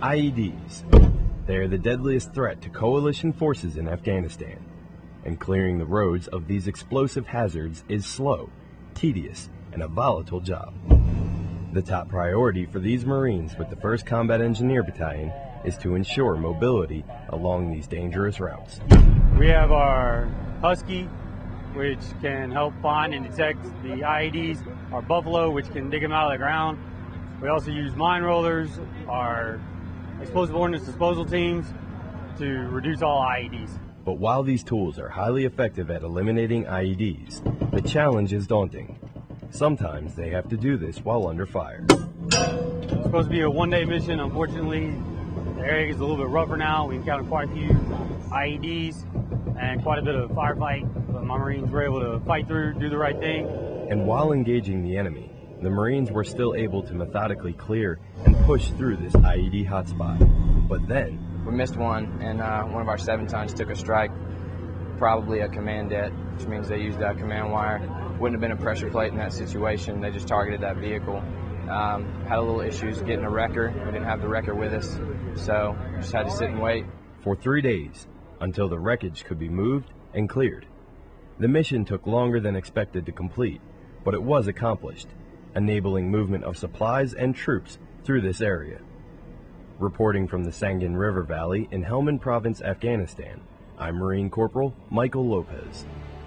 IEDs. They are the deadliest threat to coalition forces in Afghanistan, and clearing the roads of these explosive hazards is slow, tedious, and a volatile job. The top priority for these Marines with the 1st Combat Engineer Battalion is to ensure mobility along these dangerous routes. We have our Husky, which can help find and detect the IEDs, our Buffalo, which can dig them out of the ground. We also use mine rollers, our explosive ordnance disposal teams to reduce all IEDs. But while these tools are highly effective at eliminating IEDs, the challenge is daunting. Sometimes they have to do this while under fire. It's supposed to be a one-day mission. Unfortunately, the area is a little bit rougher now. We encountered quite a few IEDs and quite a bit of firefight, but my Marines were able to fight through, do the right thing. And while engaging the enemy, the Marines were still able to methodically clear and push through this IED hotspot. But then we missed one, and one of our 7 tons took a strike, probably a command det, which means they used that command wire. Wouldn't have been a pressure plate in that situation. They just targeted that vehicle. Had a little issues getting a wrecker. We didn't have the wrecker with us, so just had to sit and wait. For 3 days, until the wreckage could be moved and cleared. The mission took longer than expected to complete, but it was accomplished, enabling movement of supplies and troops through this area. Reporting from the Sangin River Valley in Helmand Province, Afghanistan, I'm Marine Corporal Michael Lopez.